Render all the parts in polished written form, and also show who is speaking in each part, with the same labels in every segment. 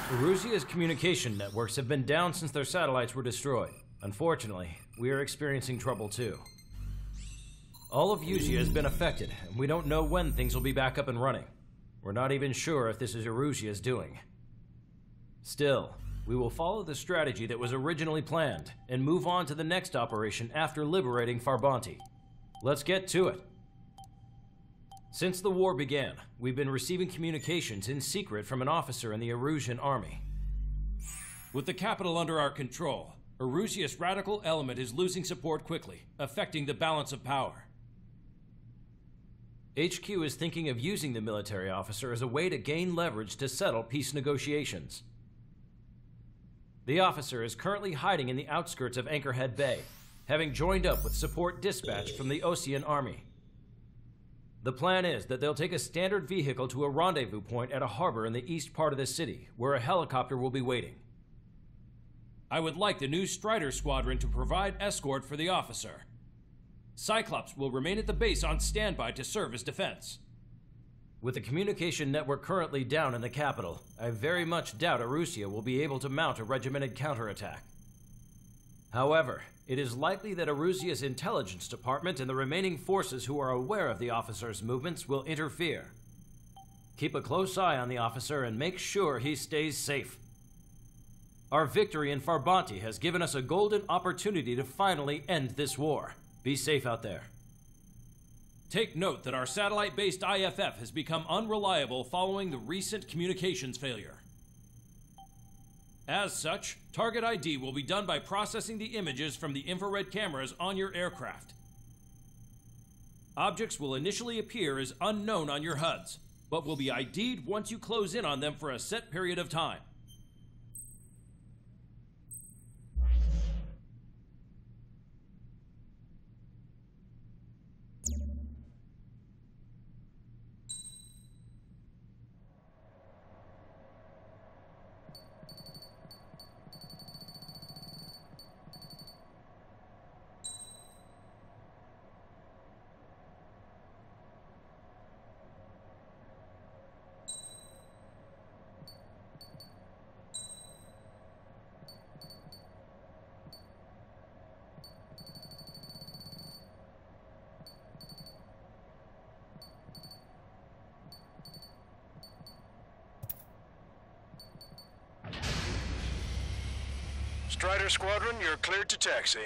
Speaker 1: Erusia's communication networks have been down since their satellites were destroyed. Unfortunately, we are experiencing trouble too. All of Erusia has been affected, and we don't know when things will be back up and running. We're not even sure if this is Erusia's doing. Still, we will follow the strategy that was originally planned and move on to the next operation after liberating Farbanti. Let's get to it. Since the war began, we've been receiving communications in secret from an officer in the Erusian army. With the capital under our control, Erusia's radical element is losing support quickly, affecting the balance of power. HQ is thinking of using the military officer as a way to gain leverage to settle peace negotiations. The officer is currently hiding in the outskirts of Anchorhead Bay, having joined up with support dispatched from the Osean army. The plan is that they'll take a standard vehicle to a rendezvous point at a harbor in the east part of the city, where a helicopter will be waiting. I would like the new Strider Squadron to provide escort for the officer. Cyclops will remain at the base on standby to serve as defense. With the communication network currently down in the capital, I very much doubt Erusia will be able to mount a regimented counterattack. However, it is likely that Erusia's intelligence department and the remaining forces who are aware of the officer's movements will interfere. Keep a close eye on the officer and make sure he stays safe. Our victory in Farbanti has given us a golden opportunity to finally end this war. Be safe out there. Take note that our satellite-based IFF has become unreliable following the recent communications failure. As such, target ID will be done by processing the images from the infrared cameras on your aircraft. Objects will initially appear as unknown on your HUDs, but will be ID'd once you close in on them for a set period of time.
Speaker 2: Strider Squadron, you're cleared to taxi.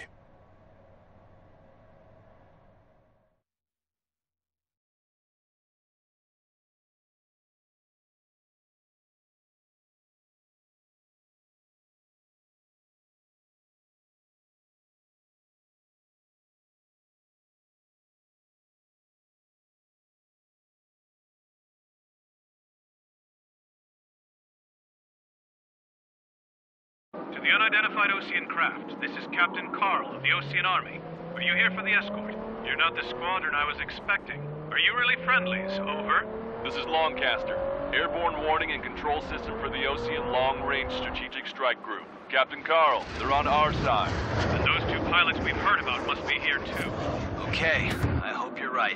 Speaker 3: To the unidentified Osean craft, this is Captain Carl of the Osean Army. Are you here for the escort? You're not the squadron I was expecting. Are you really friendlies? Over.
Speaker 4: This is Longcaster. Airborne warning and control system for the Osean Long-Range Strategic Strike Group. Captain Carl, they're on our side.
Speaker 3: And those two pilots we've heard about must be here too.
Speaker 5: Okay, I hope you're right.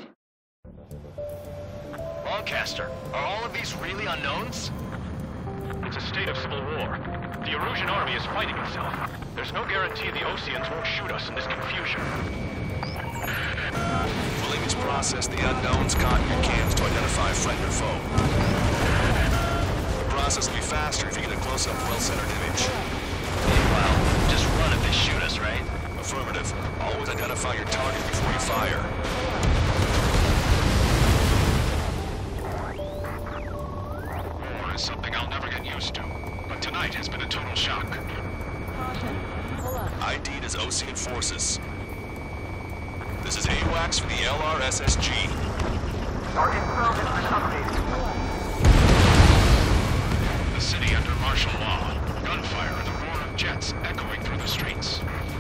Speaker 5: Longcaster, are all of these really unknowns?
Speaker 3: It's a state of civil war. The Erusian army is fighting itself. There's no guarantee the Oseans won't shoot us in this confusion.
Speaker 6: Willingness process the unknowns, con your cams to identify friend or foe. The process will be faster if you get a close-up, well-centered image.
Speaker 5: Meanwhile, just run if they shoot us, right?
Speaker 6: Affirmative. Always identify your target before you fire.
Speaker 3: War is something I'll never get used to. But tonight has been a total shock.
Speaker 6: ID'd as Osean forces. This is AWACS for the LRSSG.
Speaker 7: Target probe has been updated.
Speaker 3: The city under martial law. Gunfire and the roar of jets echoing through the streets.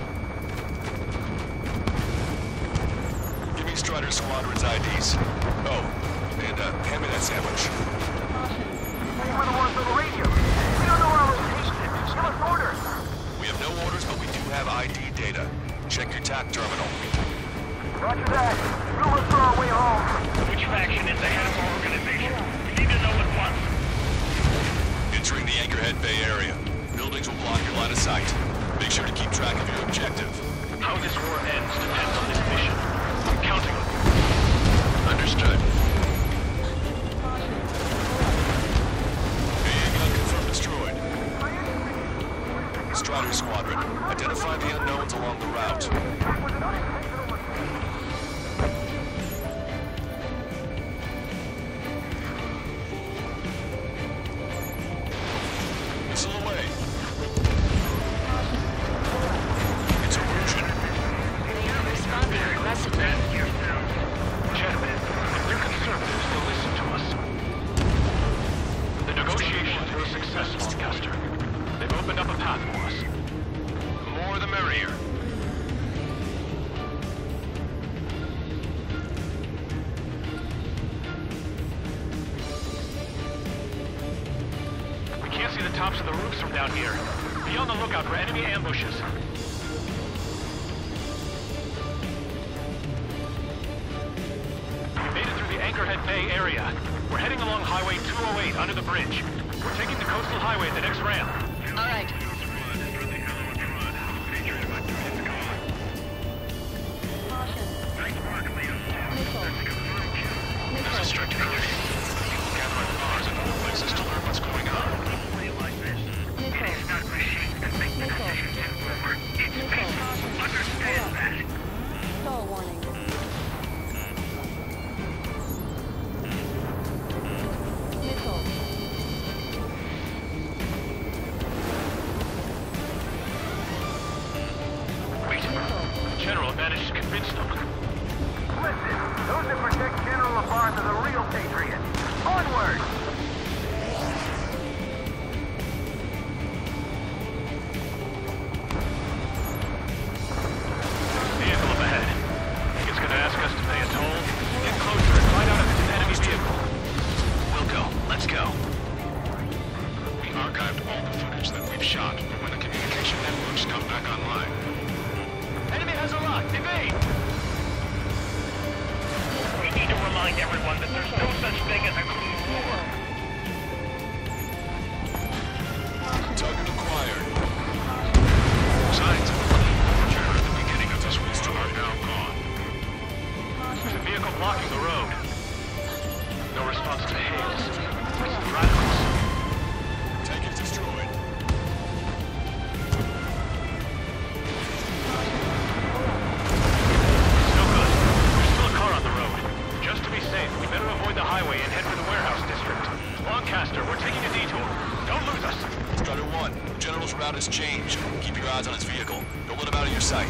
Speaker 6: Give me Strider Squadron's IDs. Oh, and hand me that sandwich.
Speaker 7: Wait for the ones on the radio. We don't know our location. Give us orders.
Speaker 6: We have no orders, but we do have ID data. Check your TAC terminal.
Speaker 7: Roger that. We'll look for our way home.
Speaker 3: Which faction is the head of our organization? We need to know at once.
Speaker 6: entering the Anchorhead Bay area. Buildings will block your line of sight. Make sure to keep track of your objective.
Speaker 3: How this war ends depends on this mission. I'm counting on you.
Speaker 5: Understood.
Speaker 6: BA gun confirmed destroyed. Strider Squadron, identify the unknowns along the route. Missile away. It's Erusian.
Speaker 8: They are responding aggressively.
Speaker 3: Gentlemen, if they're conservatives, they'll listen to us. The negotiations were a success, Lancaster. They've opened up a path for us. The more the merrier. We can't see the tops of the roofs from down here. Be on the lookout for enemy ambushes. We made it through the Anchorhead Bay area. We're heading along Highway 208 under the bridge. We're taking the coastal highway at the next ramp.
Speaker 8: All right.
Speaker 3: This is strict code. People gather at bars and other places to learn what's going on.
Speaker 8: Stall warning. Missile.
Speaker 3: Wait. General managed to convince them.
Speaker 7: Listen, those that protect General Labarthe are the real patriots. Onward!
Speaker 3: Vehicle up ahead. Think it's gonna ask us to pay a toll? Get closer and find out if it's an enemy vehicle.
Speaker 5: We'll go. Let's go.
Speaker 6: We archived all the footage that we've shot for when the communication networks come back online.
Speaker 3: Enemy has a lock. Evade! We need to remind everyone that there's no such thing as a clean war.
Speaker 6: Target acquired.
Speaker 3: Signs of a clean war at the beginning of this war are now gone. There's a vehicle blocking the road. No response to hails. It's the radicals.
Speaker 6: Tank is destroyed.
Speaker 3: No good. There's still a car on the road. Just to be safe, we better avoid the highway and head for the warehouse district. Lancaster, we're taking a detour. Don't lose us.
Speaker 6: Strider 1, General's route has changed. Keep your eyes on his vehicle. Don't let him out of your sight.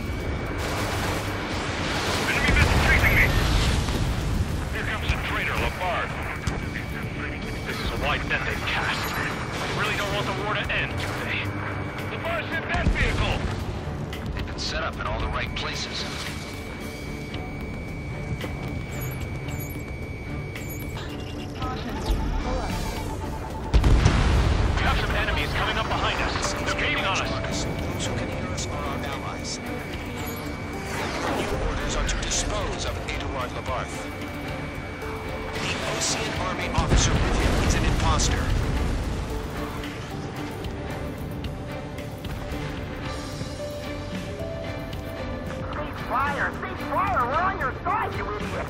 Speaker 3: Enemy missile chasing me! Here comes the traitor, Labarthe. This is a wide net they've cast. They really don't want the war to end, do they? Labarthe's in that vehicle!
Speaker 5: They've been set up in all the right places.
Speaker 3: We have some enemies coming up behind us. They're gaining on us.
Speaker 9: Those who can hear us are our allies. Your orders are to dispose of Eduard Labarthe. The Osean Army officer with him is an imposter.
Speaker 7: Cease fire! Cease fire! We're on your side, you idiot!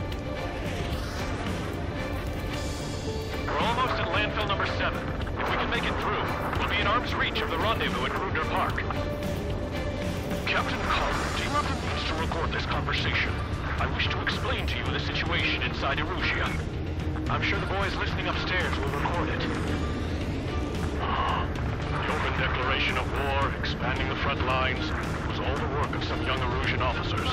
Speaker 3: We're almost at landfill number 7. If we can make it through, we'll be in arm's reach of the rendezvous at Kruger Park. Captain Carter, do you have the means to record this conversation? I wish to explain to you the situation inside Erusia. I'm sure the boys listening upstairs will record it. The open declaration of war, expanding the front lines, was all the work of some young Erusian officers.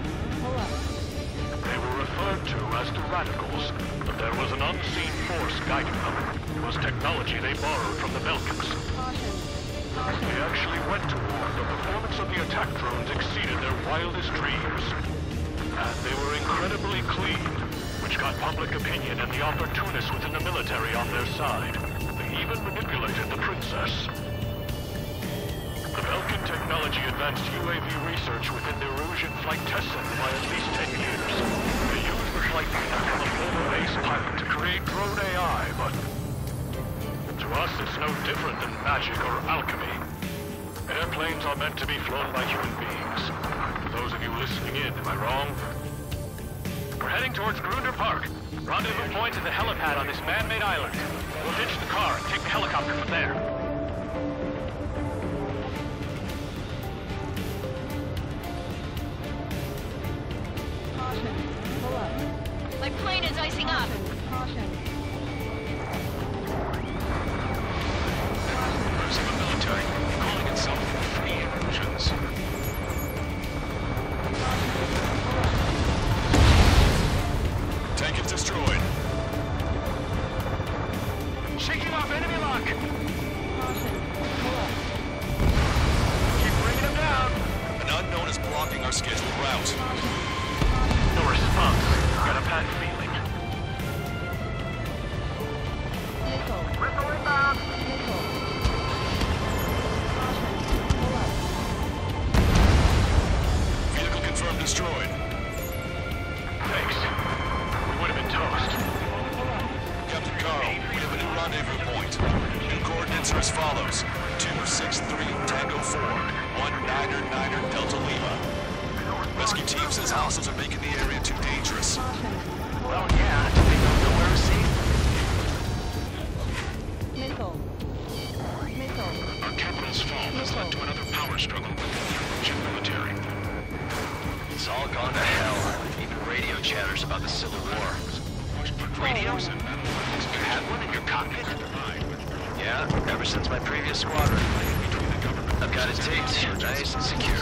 Speaker 3: They were referred to as the Radicals, but there was an unseen force guiding them. It was technology they borrowed from the Belkans. They actually went to war. The performance of the attack drones exceeded their wildest dreams. And they were incredibly clean, which got public opinion and the opportunists within the military on their side. They even manipulated the princess. The Belkan technology advanced UAV research within the Erusian Flight Test Center by at least 10 years. They used the flight data from a former ace pilot to create drone AI, but To us, it's no different than magic or alchemy. Airplanes are meant to be flown by human beings. For those of you listening in, am I wrong? We're heading towards Grunder Park. Rendezvous point is the helipad on this man-made island. We'll ditch the car and take the helicopter from there.
Speaker 8: Caution. Pull up.
Speaker 10: My plane is icing up.
Speaker 8: Caution.
Speaker 6: Members of the military, calling itself Free Illusions. Tank is destroyed.
Speaker 3: Shaking off enemy lock!
Speaker 8: Caution. Pull up.
Speaker 3: Keep bringing them down!
Speaker 6: An unknown is blocking our scheduled route.
Speaker 3: No response. Got a bad feeling.
Speaker 8: Missile.
Speaker 7: Missile inbound.
Speaker 8: Missile. Caution. Pull up.
Speaker 6: Vehicle confirmed destroyed.
Speaker 3: Thanks. We would have been toast.
Speaker 6: Captain Carl, we have a new rendezvous point. New coordinates are as follows. 263 Tango 4, 1999 Delta Lima. Rescue team says hostiles are making the area too dangerous.
Speaker 9: Well, yeah, they don't know where to see.
Speaker 8: Missile. Missile.
Speaker 3: Our capital's fall has led to another power struggle with the Russian military.
Speaker 5: It's all gone to hell. Even radio chatters about the Civil War.
Speaker 9: Radios? You had one in your cockpit?
Speaker 5: Yeah, ever since my previous squadron. I've got it taped, nice and secure.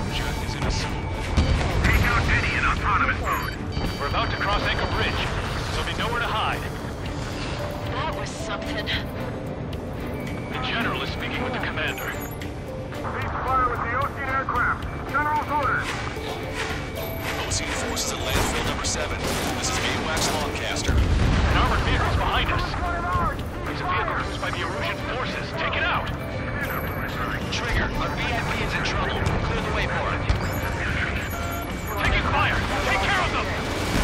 Speaker 7: Take out Eddie in autonomous mode.
Speaker 3: We're about to cross Anchor Bridge, so there'll be nowhere to hide.
Speaker 10: That was something.
Speaker 3: The general is speaking with the commander.
Speaker 7: Cease fire with the Ocean aircraft. General's orders.
Speaker 6: OC forces at landfill number 7. This is AWACS Lancaster.
Speaker 3: An armored vehicle's behind us. It's a vehicle used by the Erusian forces. Take it out!
Speaker 5: Trigger, our VIP is in trouble. Clear the way for it.
Speaker 3: Taking fire! Take care of them!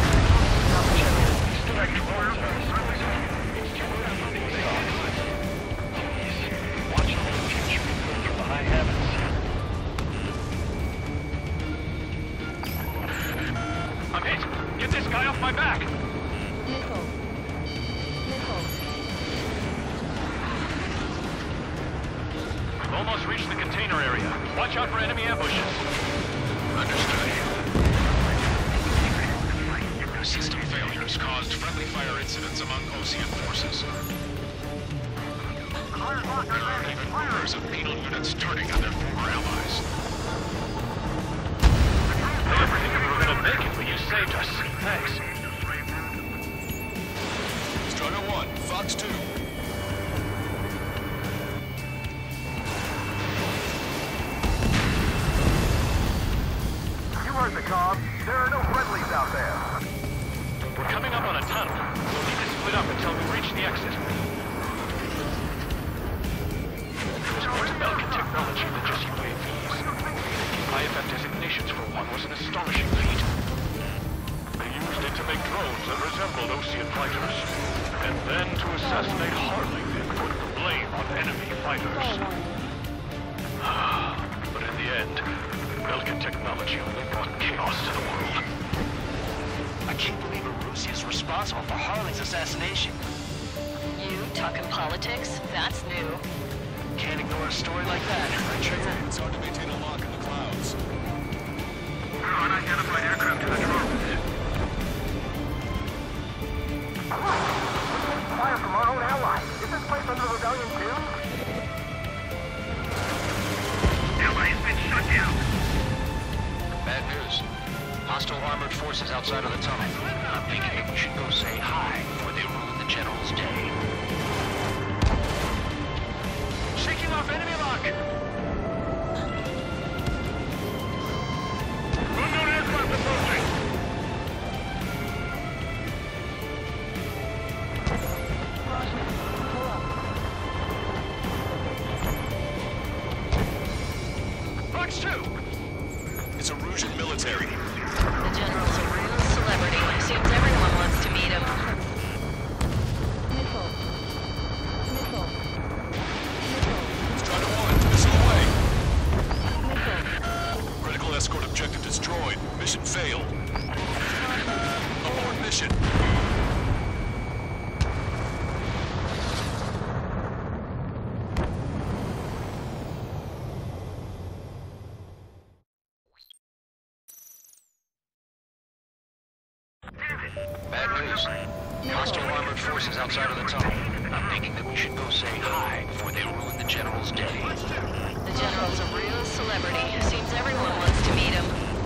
Speaker 3: Watch the future from the high heavens. I'm hit! Get this guy off my back!
Speaker 8: Missile. Missile.
Speaker 3: We've almost reached the container area. Watch out for enemy ambushes.
Speaker 5: Understood.
Speaker 6: System failures caused friendly fire incidents among Ocean forces. There are even rumors of penal units turning on their former allies.
Speaker 3: I didn't think we were gonna make it, but you saved us. Thanks.
Speaker 6: Strider 1, Fox 2.
Speaker 7: You heard the comm. There are no friendlies out there.
Speaker 3: We're coming up on a tunnel. We'll need to split up until we reach the exit. There's more to Belkin technology than just UAVs. IFF designations for one was an astonishing feat. They used it to make drones that resembled Osean fighters. And then to assassinate Harling and put the blame on enemy fighters. But in the end, Belkin technology only brought chaos to the world.
Speaker 9: I can't believe Erusia is responsible for Harling's assassination.
Speaker 10: You talking politics? That's new.
Speaker 9: Can't ignore a story like that, right, Trigger?
Speaker 6: It's hard to maintain a lock in the clouds.
Speaker 7: Unidentified aircraft to the drones. Fire from our own ally. Is this place under rebellion too? Allies been shut down.
Speaker 5: Bad news. Hostile armored forces outside of the tunnel. I'm thinking we should go say hi before they ruin the general's day.
Speaker 3: Shaking off enemy lock! Unknown aircraft approaching! Fox 2!
Speaker 6: It's Erusian military.
Speaker 10: The general's a real celebrity. Seems everyone wants to meet him.
Speaker 8: Missile. Missile.
Speaker 6: escort objective destroyed. Mission failed. Abort mission.
Speaker 5: Bad news. Hostile armored forces outside of the tunnel. I'm thinking that we should go say hi before they ruin the General's day.
Speaker 10: The General's a real celebrity. Seems everyone wants to meet him.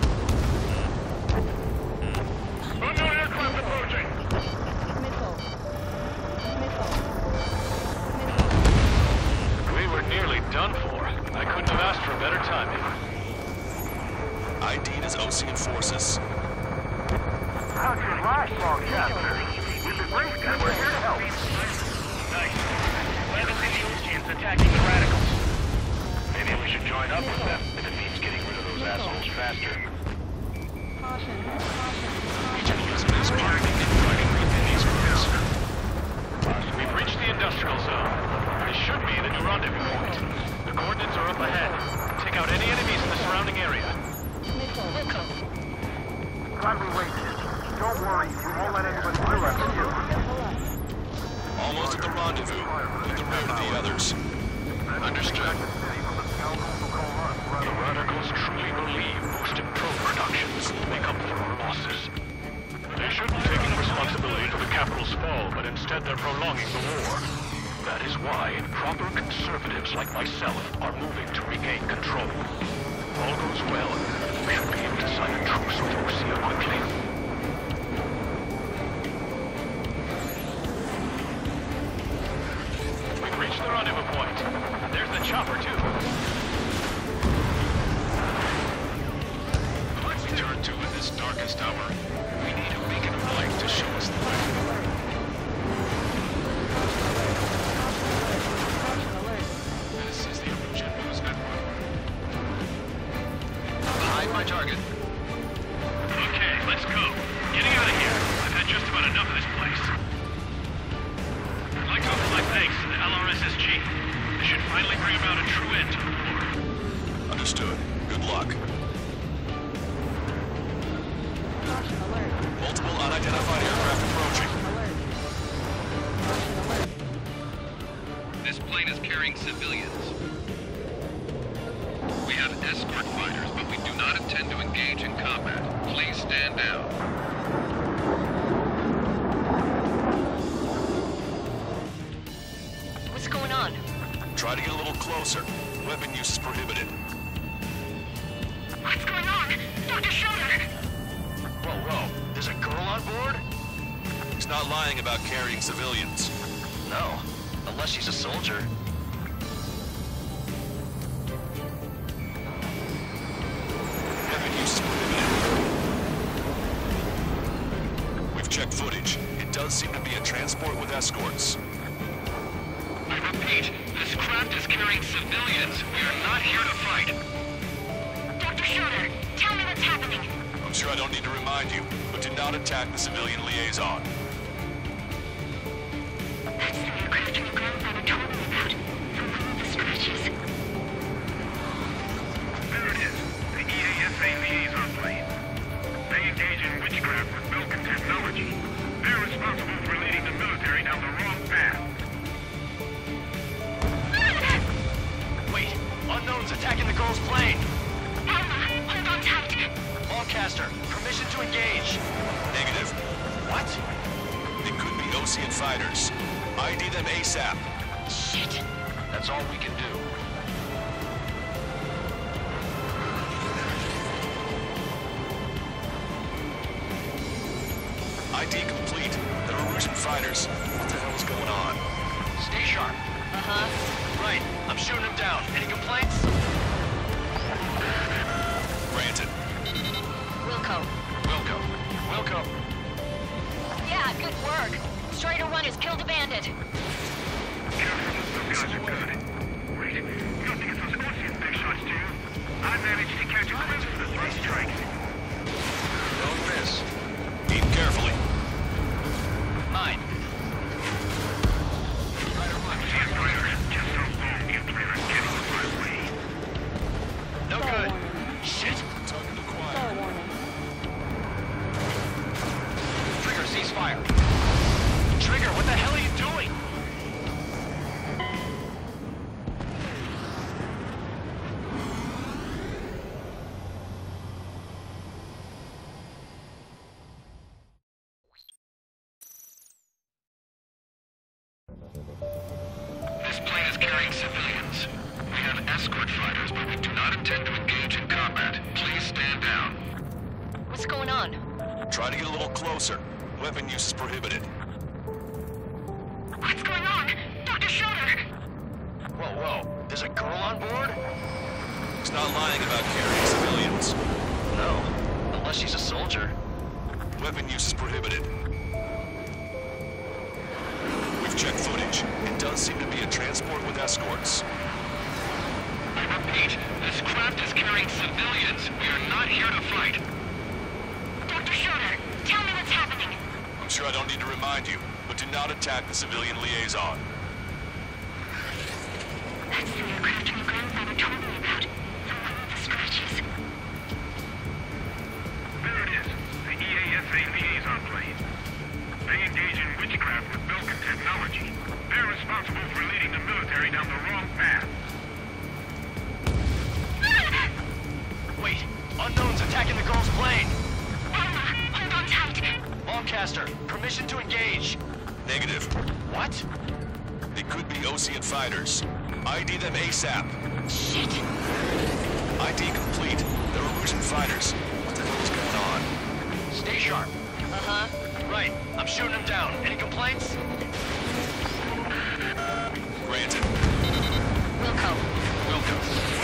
Speaker 3: Unknown aircraft approaching!
Speaker 8: Missile. Missile.
Speaker 4: We were nearly done for. I couldn't have asked for better timing.
Speaker 6: ID'd as Ocean forces.
Speaker 7: How's your life, Longcaster? We've been briefed and we're here to help.
Speaker 3: Nice. Glad to see the Oceans attacking the radicals. Maybe we should join up with them if it means getting rid of those assholes faster.
Speaker 8: Caution.
Speaker 4: We've reached the industrial zone. This should be the new rendezvous point. The coordinates are up ahead. Take out any enemies in the surrounding area.
Speaker 8: Missile.
Speaker 7: Glad we waited. Don't worry, we won't let anybody through after you.
Speaker 6: Almost at the rendezvous. Lead the rear to the others.
Speaker 5: Understood.
Speaker 3: The radicals truly believe boosted probe productions make up for our losses. They shouldn't be taking responsibility for the capital's fall, but instead they're prolonging the war. That is why proper conservatives like myself are moving to regain control. All goes well, we should be able to sign a truce with Osea quickly.
Speaker 4: We've reached the rendezvous point. There's the chopper, too.
Speaker 6: Turn to in this darkest hour. We need a beacon of light to show us the way. This is the Evolution News Network.
Speaker 5: Hide my target.
Speaker 3: Okay, let's go. Getting out of here. I've had just about enough of this place. I'd like to offer my thanks to the LRSSG. This should finally bring about a true end to the war.
Speaker 6: Understood. Good luck.
Speaker 8: Caution alert.
Speaker 6: Multiple unidentified aircraft approaching.
Speaker 8: Alert. Caution alert.
Speaker 11: This plane is carrying civilians. We have escort fighters, but we do not intend to engage in combat. Please stand down.
Speaker 10: What's going on?
Speaker 6: Try to get a little closer. Weapon use is prohibited.
Speaker 10: What's going on? Dr. Schroeder!
Speaker 5: Whoa. There's a girl on board?
Speaker 6: He's not lying about carrying civilians.
Speaker 5: No. Unless she's a soldier.
Speaker 6: Weapon use is prohibited. We've checked footage. It does seem to be a transport with escorts.
Speaker 11: I repeat, this craft is carrying civilians. We are not here to fight.
Speaker 10: Dr. Schroeder, tell me what's happening.
Speaker 6: I'm sure I don't need to remind you, but do not attack the civilian liaison.
Speaker 10: That's the aircraft your grandfather told me about. From one of the scratches.
Speaker 3: There it is. The EASA liaison plane. They engage in witchcraft with Belkin technology. They're responsible for leading the military down the wrong path.
Speaker 5: Wait, unknown's attacking the girl's plane.
Speaker 10: Alma, hold on tight.
Speaker 5: Lancaster, permission to engage.
Speaker 6: Negative.
Speaker 5: What?
Speaker 6: They could be Ocean fighters. ID them ASAP.
Speaker 10: Shit.
Speaker 5: That's all we can do.
Speaker 6: ID complete. They're Erusian fighters. What the hell is going on?
Speaker 5: Stay sharp.
Speaker 10: Uh-huh.
Speaker 5: Right, I'm shooting him down. Any complaints?
Speaker 6: Granted.
Speaker 10: Wilco. Yeah, good work. Strider 1 has killed a bandit.
Speaker 3: Careful, those guys are good. Wait, you don't think it's those Ocean big shots, do you? I managed to catch a glimpse of the three strikes.
Speaker 5: Don't miss.
Speaker 6: Aim carefully.
Speaker 5: Mine.
Speaker 3: Strider 1, see it, Strider. Just how long do you plan on getting in my way?
Speaker 5: No good. Shit.
Speaker 6: Tucker
Speaker 9: fire. Trigger, what the hell are you doing?
Speaker 11: This plane is carrying civilians. We have escort fighters, but we do not intend to engage in combat. Please stand down.
Speaker 10: What's going on?
Speaker 6: Try to get a little closer. Weapon use is prohibited.
Speaker 10: What's going on? Dr. Schroeder!
Speaker 9: Whoa, whoa. There's a girl on board?
Speaker 6: He's not lying about carrying civilians.
Speaker 9: No. Unless she's a soldier.
Speaker 6: Weapon use is prohibited. We've checked footage. It does seem to be a transport with escorts.
Speaker 11: I repeat, this craft is carrying civilians. We are not here to fight.
Speaker 10: Dr. Schroeder, tell me what's happening.
Speaker 6: I'm sure I don't need to remind you, but do not attack the civilian liaison.
Speaker 10: That's the aircraft your grandfather told me about. The one with the scratches.
Speaker 3: There it is. The EASA liaison plane. They engage in witchcraft with Belkin technology. They're responsible for leading the military down the wrong path.
Speaker 9: Wait, unknown's attacking the girl's plane.
Speaker 10: Hold on tight.
Speaker 9: Lancaster, permission to engage.
Speaker 6: Negative.
Speaker 9: What?
Speaker 6: They could be Osean fighters. ID them ASAP.
Speaker 10: Shit.
Speaker 6: ID complete. They're Erusian fighters. What the hell is going on?
Speaker 9: Stay sharp.
Speaker 10: Uh-huh.
Speaker 9: Right, I'm shooting them down. Any complaints?
Speaker 6: Granted.
Speaker 10: Wilco.
Speaker 9: Welcome.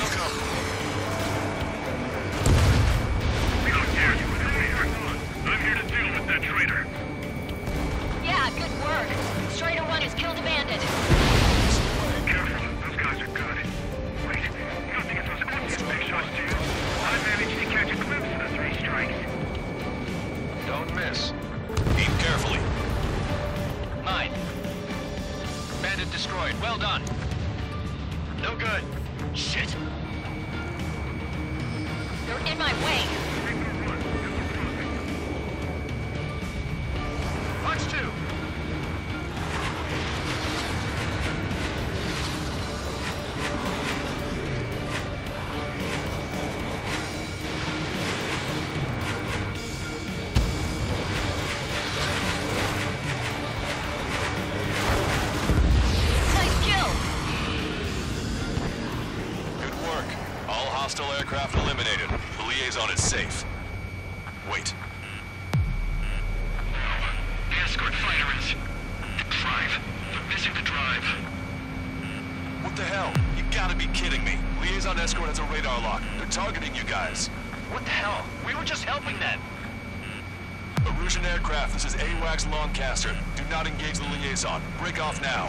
Speaker 3: We don't dare you with him here. I'm here to deal with that traitor.
Speaker 10: Yeah, good work. Strider 1 has killed a bandit.
Speaker 3: Careful, those guys are good. Wait, you don't think it's those Scorpion big shots too? I managed to catch a glimpse of the 3 strikes.
Speaker 9: Don't miss.
Speaker 6: Aim carefully.
Speaker 9: 9. Bandit destroyed. Well done. No good. Shit.
Speaker 10: You're in my way.
Speaker 9: Punch 2.
Speaker 10: Nice kill.
Speaker 6: Good work. All hostile aircraft eliminated. The liaison is safe. Wait.
Speaker 11: The escort fighter is... the drive. They're missing the drive.
Speaker 6: What the hell? You gotta be kidding me. Liaison escort has a radar lock. They're targeting you guys.
Speaker 9: What the hell? We were just helping them.
Speaker 6: Erusian aircraft, this is AWACS Lancaster. Do not engage the liaison. Break off now.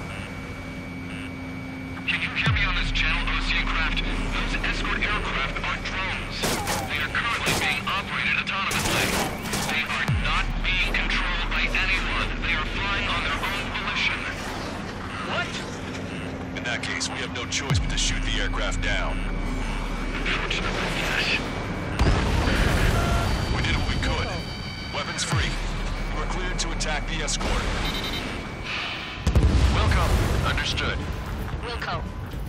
Speaker 11: Can you hear me on this channel, Osean craft? Those escort aircraft are drones. They are currently being operated autonomously. They are not being controlled by anyone. They are flying on their own volition.
Speaker 9: What?
Speaker 6: In that case, we have no choice but to shoot the aircraft down.
Speaker 11: Unfortunately, yes.
Speaker 6: We did what we could. Weapons free. You are cleared to attack the escort.
Speaker 9: Welcome. Understood.
Speaker 10: Wilco.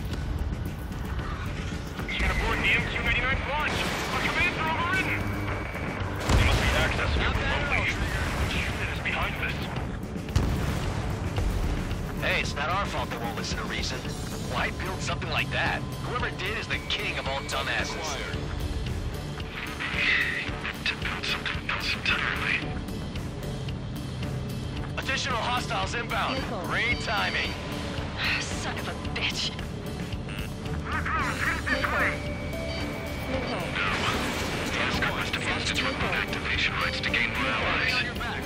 Speaker 3: Get aboard the MQ-89 launch. Our commands are overridden. They must be accessing it remotely. Which unit is behind this?
Speaker 9: Hey, it's not our fault they won't listen to reason. Why build something like that? Whoever did is the king of all dumbasses.
Speaker 11: To build something else entirely.
Speaker 9: Additional hostiles inbound.
Speaker 8: Vehicle.
Speaker 9: Great timing.
Speaker 10: Son of a bitch.
Speaker 8: Vehicle.
Speaker 11: The escort must have used its remote activation rights to gain more allies.
Speaker 9: On your back.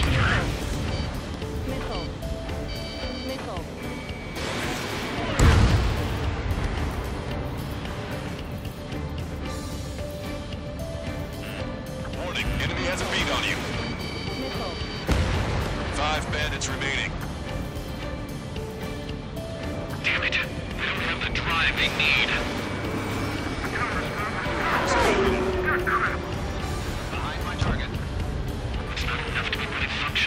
Speaker 8: Missile. Missile.
Speaker 6: Warning, enemy has a beat on you.
Speaker 8: Missile.
Speaker 6: 5 bandits remaining.
Speaker 11: Damn it. They don't have the drive they need.
Speaker 9: Behind my target.
Speaker 11: It's not enough to be really functional.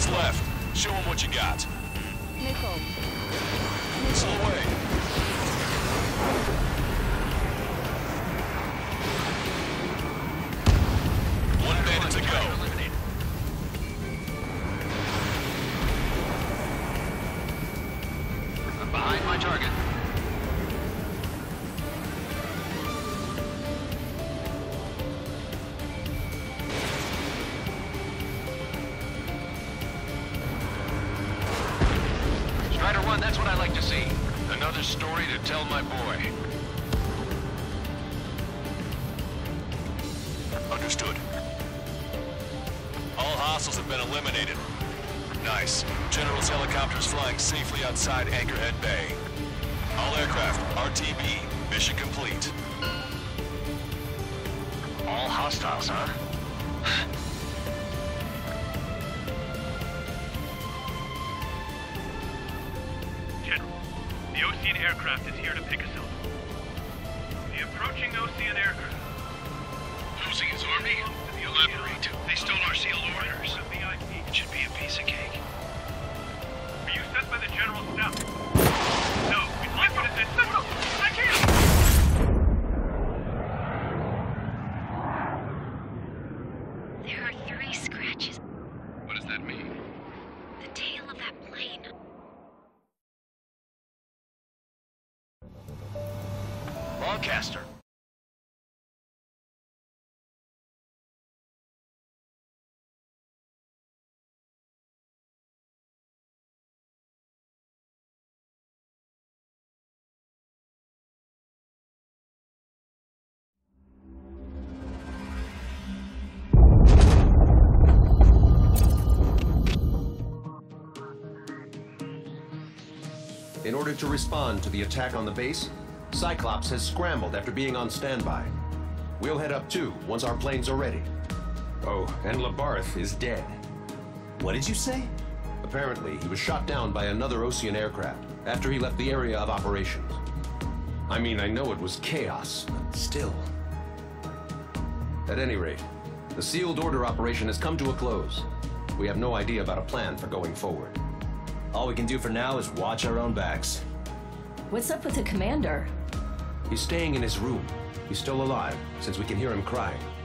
Speaker 6: left. Show him what you got.
Speaker 8: Missile.
Speaker 6: Missile away. One bandit to go.
Speaker 5: I'm behind my target. Strider 1, that's what I like to see. Another story to tell my boy.
Speaker 6: Understood. All hostiles have been eliminated. Nice. General's helicopters flying safely outside Anchorhead Bay. All aircraft, RTB, mission complete.
Speaker 5: All hostiles, huh?
Speaker 4: General, the Osean aircraft is here to pick us up. The approaching Osean aircraft.
Speaker 11: Osean's army? Elaborate. They stole our sealed orders. It should be a piece of cake.
Speaker 4: Were you sent by the General's staff? No, we'd like you to send... No, I can't!
Speaker 10: There are 3 scratches.
Speaker 11: What does that mean?
Speaker 10: The tail of that plane.
Speaker 5: Broadcaster.
Speaker 12: In order to respond to the attack on the base, Cyclops has scrambled after being on standby. We'll head up too, once our planes are ready.
Speaker 13: Oh, and Labarth is dead. What did you say?
Speaker 12: Apparently, he was shot down by another Osean aircraft after he left the area of operations.
Speaker 13: I mean, I know it was chaos, but still.
Speaker 12: At any rate, the sealed order operation has come to a close. We have no idea about a plan for going forward.
Speaker 13: All we can do for now is watch our own backs.
Speaker 8: What's up with the commander?
Speaker 12: He's staying in his room. He's still alive, since we can hear him crying.